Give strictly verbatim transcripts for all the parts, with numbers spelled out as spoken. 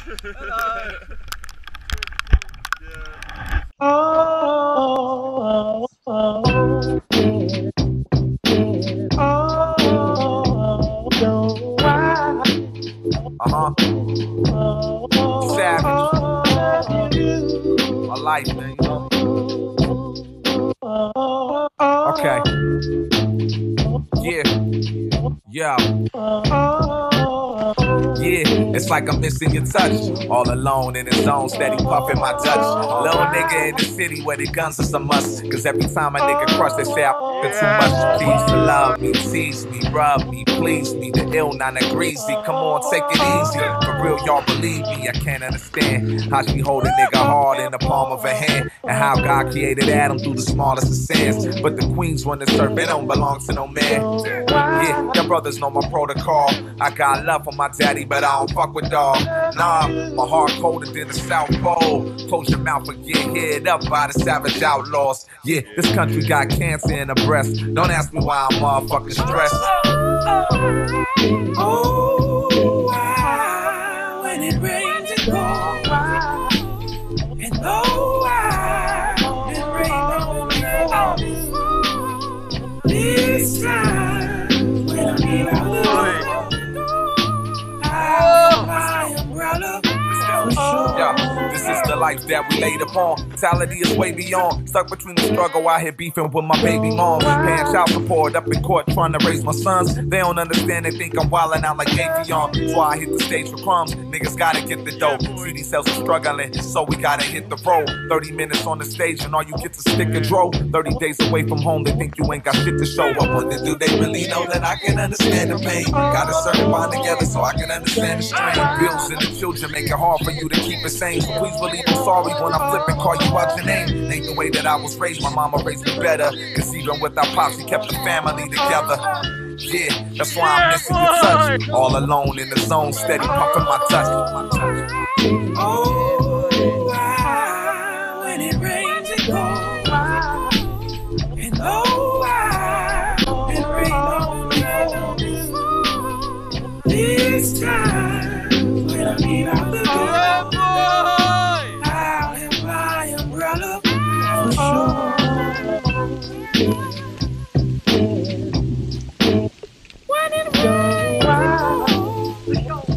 Oh, oh, oh, yeah. Oh, so why? Uh-huh. Oh, Savage. oh, My life, man, you know? oh, oh, Okay. Yeah. Yeah. Yeah, it's like I'm missing your touch. All alone in his zone, steady puffing my Dutch. Little nigga in the city where the guns is a must. Cause every time a nigga crush, they say I'm f***ing too much. He used to love me, tease me, rub me, please me. The ill nine greasy. Come on, take it easy. For real, y'all believe me, I can't understand how she hold a nigga hard in the palm of her hand. And how God created Adam through the smallest of sins. But the queens run the surf, it don't belong to no man. Yeah, your brothers know my protocol. I got love for my daddy, but I don't fuck with dog. Nah, my heart colder than the South Pole. Close your mouth and get hit up by the savage outlaws. Yeah, this country got cancer in the breast. Don't ask me why I'm motherfucking stressed. Oh, why, when it rains it pours. And oh, why, it rains on me. This time, when I need a little, I'll my umbrella. Yeah, this is the life that we laid upon. Mentality is way beyond. Stuck between the struggle, I hit beefing with my baby mom. Paying child support up in court trying to raise my sons. They don't understand, they think I'm wildin' out like Avion. That's why I hit the stage for crumbs. Niggas gotta get the dough. C D sales are struggling, so we gotta hit the road. thirty minutes on the stage and all you get to stick a dro. thirty days away from home, they think you ain't got shit to show. I wonder, do they really know that I can understand the pain? Got a certain bond together so I can understand the strain. Bills and the children make it hard for you to keep it sane. So please believe I'm sorry when I flip and call you out your name. Ain't the way that I was raised, my mama raised me better. Cause even without pops, she kept the family together. Yeah, that's why I'm missing your touch. All alone in the zone, steady pumping my touch. Oh, why, when it rains it pours. And oh, why, it rains on me. This time, when I need a little, I'll have my umbrella for sure. When it rains,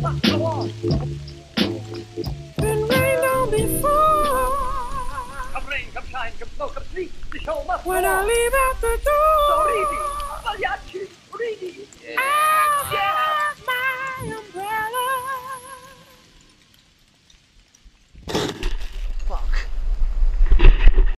been rained on before. Come rain, come shine, come snow, come sleet, the show must go on. When I leave out the door. So easy.